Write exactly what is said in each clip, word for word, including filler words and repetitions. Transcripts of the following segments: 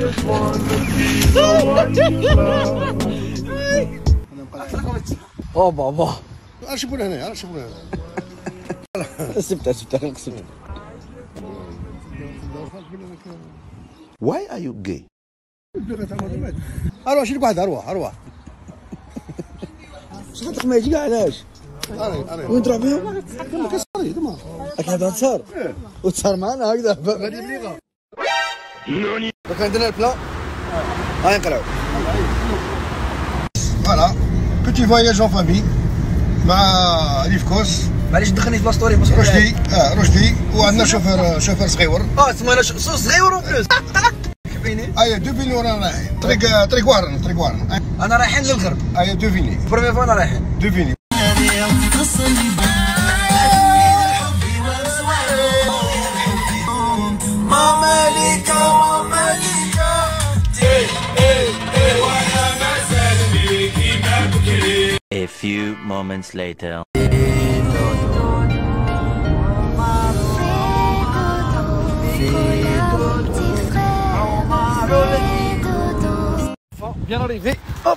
او بابا اش يقول هنا اش يقول هنا سبتها سبتها نقصد. Why are you gay? اروح شيل واحد اروح اروح صحتك ما يجي علاش؟ وين تروح بهم؟ كسري تما راك هذا تصار وتصار معنا هكذا غادي بليغه. دوك عندنا البلان هاي نقراو. فوالا بيتي فواياج اون فامي مع ريفكوس. معليش دخلني في لاستوري باسكو رشدي اه رشدي وعندنا شوفير شوفير صغيور. اه تسمى صغيور اون بلوس. كيفيني؟ ايا دوفيني ورانا رايحين طريق طريق وارن طريق وارن. انا رايحين للغرب. ايا دوفيني بروميير فوا انا رايحين دوفيني. A few moments later. Bien arrivé. Hop.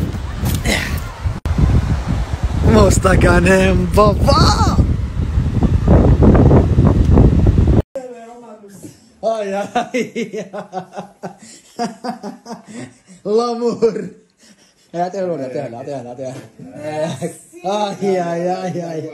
مستقانم بابا. هاي هاي لامور. اعطيها له اعطيها له اعطيها له اعطيها هاي هاي هاي هاي.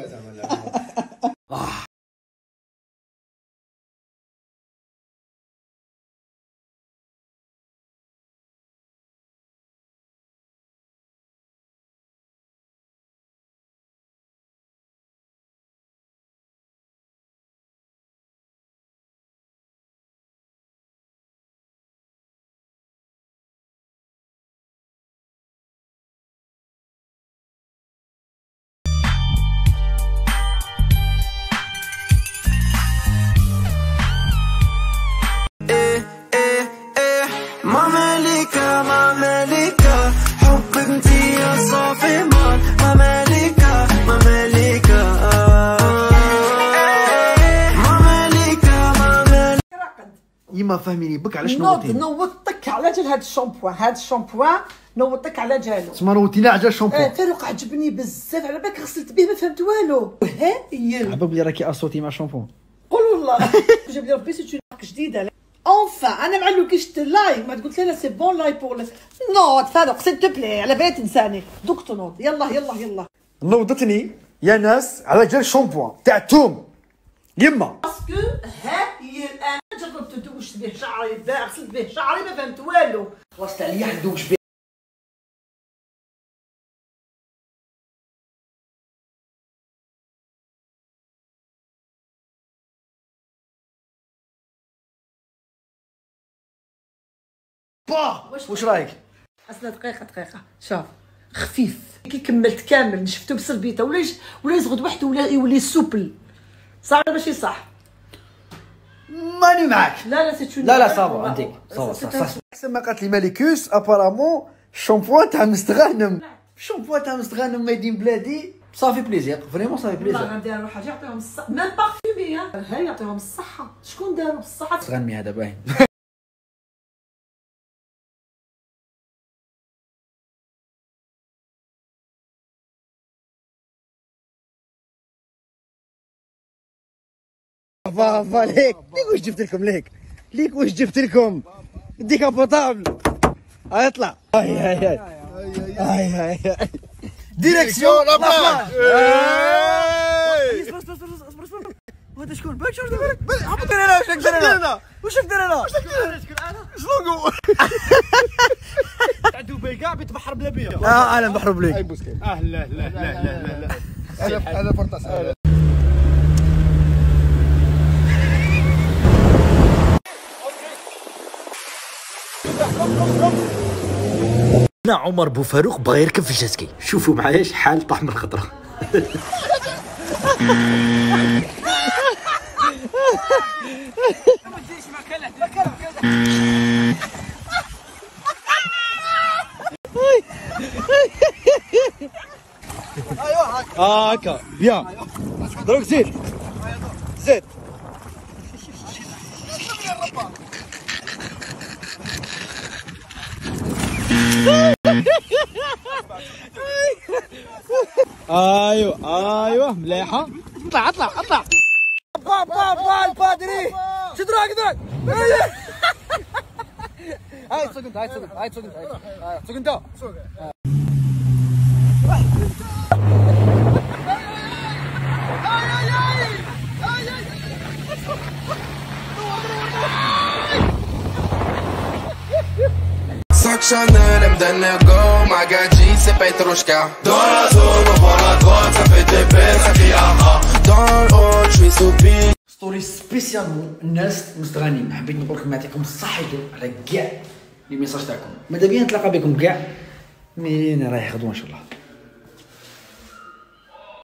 يما فاهميني بك علاش نوضتي؟ نوضتك على جال هاد الشامبوان، هاد الشامبوان نوضتك على جالو. تسمى نوضتيني على جال الشامبوان. اه فاروق عجبني بزاف على بالك غسلت به ما فهمت والو. هايل. عبالك بلي راكي اصوتي مع الشامبوان. قول والله. جاب لي ربي سيت مارك جديده. اونفا انا مع لو كيشت لاي ما تقولت لها سي بون لاي بور نوض فاروق سيل تو بلي على بالي تنساني. دوك تنوض يلا يلا يلا. نوضتني يا ناس على جال الشامبوان تاع التوم. يما. باسكو هايل انا جربت دوشت به شعري غسلت به شعري ما فهمت والو. خلاص عليا حندوش به. با واش رايك؟ اصلا دقيقه دقيقه شوف خفيف كي كملت كامل شفتو بسربيته ولا ولا يزغد وحده ولا يولي سوبل صح ولا ماشي صح؟ ماني معاك. لا لا سي لا لا صافا انت صافا صافا. احسن ما قالت لي ماليكوس ابارامون شامبوان تاع مستغانم. شامبوان تاع مستغانم مايدين بلادي صافي بليزير فريمون صافي بليزير. والله داروا حاجه يعطيهم الصحه ميم بارفيمي ها يعطيهم الصحه. شكون داروا بالصحه؟ مستغانمي هذا باين. فا ليك ليك واش جبت لكم ليك ليك واش جبت لكم ديكابوطابل. هاي اطلع هاي هاي هاي هاي هاي هاي ديريكسيون لا بلاج. اصبر اصبر اصبر اصبر هذا شكون باك شوف دابا هبط انا واش ندير انا واش ندير انا واش ندير انا شنو تاع دبي كاع بيتبحر بلا بيا. اه انا نبحر بليك. اه لا لا لا لا لا هذا هذا فرطاس. أنا عمر بوفاروق بغا يركب في الجاسكي. شوفوا معايا شحال طاح من الخطرة. اه هكا بيان دروك زيد زيد ايوه ايوه مليحه. اطلع اطلع اطلع. با با با البادري شد راك دراك. هاي تسوق انت هاي تسوق هاي تسوق انت هاي تسوق انت. Sac Chanel, elle me donne le go. Magadji, c'est Petrushka. Dans la zone, on voit la droite, ça fait des belles, ça crie ah ah. Dans le haut, je suis sous pied. ستوري سبيسيالمون الناس مستغانين، حبيت نقول لكم يعطيكم الصحة على كاع لي ميساج تاعكم. ماذا بيا نتلاقى بكم كاع مي انا رايح غدوه ان شاء الله.